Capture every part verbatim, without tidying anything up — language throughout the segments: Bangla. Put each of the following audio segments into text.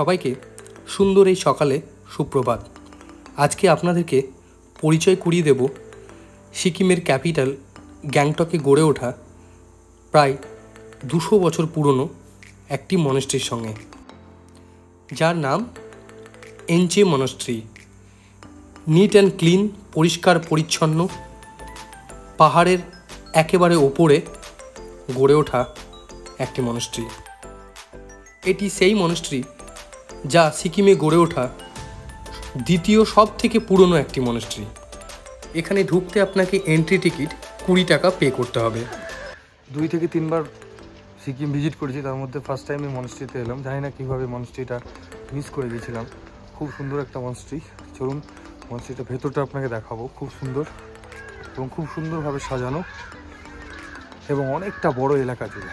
সবাইকে সুন্দর এই সকালে সুপ্রভাত। আজকে আপনাদেরকে পরিচয় করিয়ে দেব সিকিমের ক্যাপিটাল গ্যাংটকে গড়ে ওঠা প্রায় দুশো বছর পুরনো একটি মনেস্ট্রির সঙ্গে, যার নাম Enchey monastery. Neat and clean, পরিষ্কার পরিচ্ছন্ন, পাহাড়ের একেবারে ওপরে গড়ে ওঠা একটি মনেস্ট্রি। এটি সেই মনেস্ট্রি যা সিকিমে গড়ে ওঠা দ্বিতীয় সব থেকে পুরনো একটি মনেস্ট্রি। এখানে ঢুকতে আপনাকে এন্ট্রি টিকিট কুড়ি টাকা পে করতে হবে। দুই থেকে তিনবার সিকিম ভিজিট করেছি, তার মধ্যে ফার্স্ট টাইম এই মনেস্ট্রিতে এলাম। জানি না কীভাবে মনেস্ট্রিটা মিস করে দিয়েছিলাম। খুব সুন্দর একটা মনেস্ট্রি। চলুন মনেস্ট্রিটা ভেতরটা আপনাকে দেখাবো। খুব সুন্দর এবং খুব সুন্দরভাবে সাজানো এবং অনেকটা বড় এলাকা জুড়ে।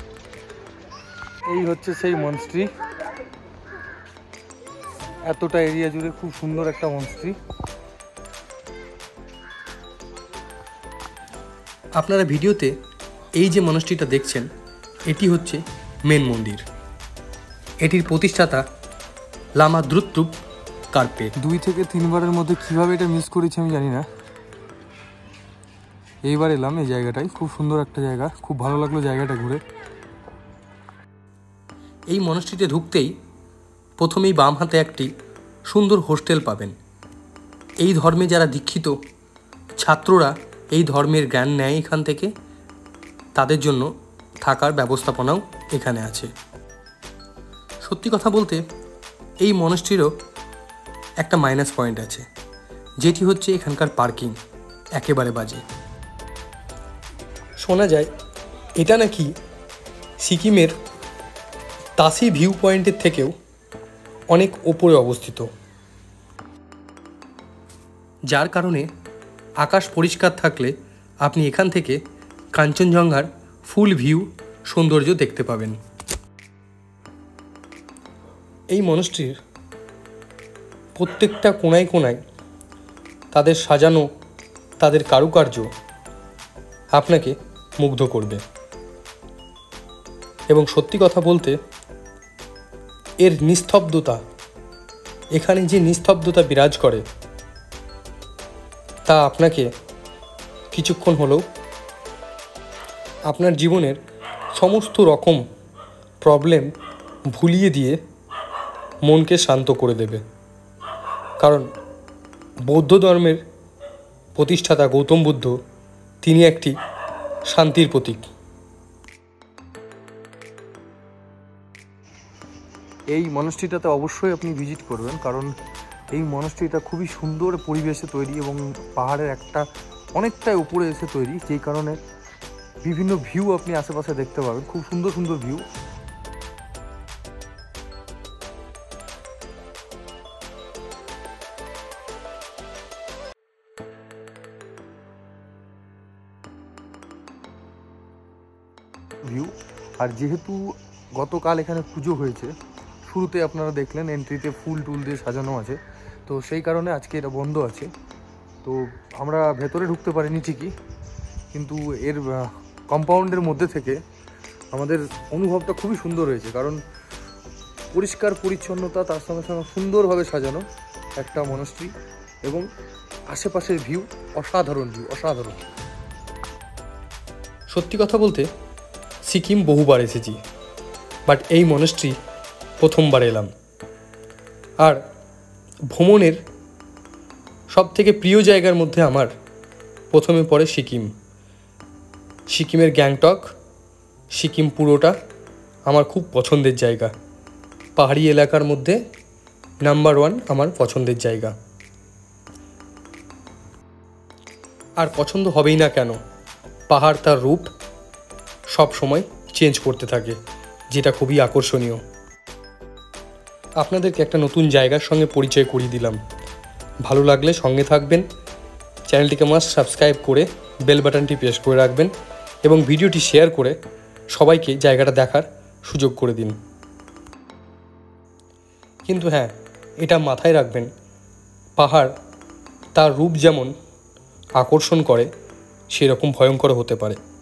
এই হচ্ছে সেই মনেস্ট্রি। এতটা এরিয়া জুড়ে খুব সুন্দর একটা মনেস্ট্রি। আপনারা ভিডিওতে এই যে মনেস্ট্রিটা দেখছেন, এটি হচ্ছে মেন মন্দির। এটির প্রতিষ্ঠাতা লামা দ্রুত্তুপ কার্পে। দুই থেকে তিনবারের মধ্যে কীভাবে এটা মিস করেছি আমি জানি না। এইবার এলাম এই জায়গাটায়। খুব সুন্দর একটা জায়গা, খুব ভালো লাগলো জায়গাটা ঘুরে। এই মনেস্ট্রিতে ঢুকতেই প্রথমেই বাম হাতে একটি সুন্দর হোস্টেল পাবেন। এই ধর্মে যারা দীক্ষিত ছাত্ররা এই ধর্মের জ্ঞান নেয় এখান থেকে, তাদের জন্য থাকার ব্যবস্থাপনাও এখানে আছে। সত্যি কথা বলতে এই মনেস্ট্রিরও একটা মাইনাস পয়েন্ট আছে, যেটি হচ্ছে এখানকার পার্কিং একেবারে বাজে। শোনা যায় এটা নাকি সিকিমের তাসি ভিউ পয়েন্টের থেকেও অনেক ওপরে অবস্থিত, যার কারণে আকাশ পরিষ্কার থাকলে আপনি এখান থেকে কাঞ্চনজঙ্ঘার ফুল ভিউ সৌন্দর্য দেখতে পাবেন। এই মনেস্ট্রির প্রত্যেকটা কোণায় কোণায় তাদের সাজানো, তাদের কারুকার্য আপনাকে মুগ্ধ করবে। এবং সত্যি কথা বলতে এর নিস্তব্ধতা, এখানে যে নিস্তব্ধতা বিরাজ করে তা আপনাকে কিছুক্ষণ হলেও আপনার জীবনের সমস্ত রকম প্রবলেম ভুলিয়ে দিয়ে মনকে শান্ত করে দেবে। কারণ বৌদ্ধ ধর্মের প্রতিষ্ঠাতা গৌতম বুদ্ধ, তিনি একটি শান্তির প্রতীক। এই মনেস্ট্রিটাতে অবশ্যই আপনি ভিজিট করবেন, কারণ এই মনেস্ট্রিটা খুবই সুন্দর পরিবেশে তৈরি এবং পাহাড়ের একটা অনেকটাই উপরে এসে তৈরি, যেই কারণে বিভিন্ন ভিউ আপনি আশেপাশে দেখতে পাবেন। খুব সুন্দর সুন্দর ভিউ। ভিউ আর যেহেতু গতকাল এখানে পুজো হয়েছে, শুরুতে আপনারা দেখলেন এন্ট্রিতে ফুল টুল দিয়ে সাজানো আছে, তো সেই কারণে আজকে এটা বন্ধ আছে। তো আমরা ভেতরে ঢুকতে পারিনি ঠিকই, কিন্তু এর কম্পাউন্ডের মধ্যে থেকে আমাদের অনুভবটা খুবই সুন্দর হয়েছে। কারণ পরিষ্কার পরিচ্ছন্নতা, তার সঙ্গে সঙ্গে সুন্দরভাবে সাজানো একটা মনেস্ট্রি এবং আশেপাশের ভিউ অসাধারণ, ভিউ অসাধারণ। সত্যি কথা বলতে সিকিম বহুবার এসেছি, বাট এই মনেস্ট্রি প্রথমবার এলাম। আর ভ্রমণের সব থেকে প্রিয় জায়গার মধ্যে আমার প্রথমে পড়ে সিকিম। সিকিমের গ্যাংটক, সিকিম পুরোটা আমার খুব পছন্দের জায়গা। পাহাড়ি এলাকার মধ্যে নাম্বার ওয়ান আমার পছন্দের জায়গা। আর পছন্দ হবেই না কেন, পাহাড় তার রূপ সব সময় চেঞ্জ করতে থাকে, যেটা খুবই আকর্ষণীয়। আপনাদেরকে একটা নতুন জায়গার সঙ্গে পরিচয় করিয়ে দিলাম। ভালো লাগলে সঙ্গে থাকবেন, চ্যানেলটিকে মাস্ট সাবস্ক্রাইব করে বেল বাটনটি প্রেস করে রাখবেন এবং ভিডিওটি শেয়ার করে সবাইকে জায়গাটা দেখার সুযোগ করে দিন। কিন্তু হ্যাঁ, এটা মাথায় রাখবেন, পাহাড় তার রূপ যেমন আকর্ষণ করে সেরকম ভয়ঙ্কর হতে পারে।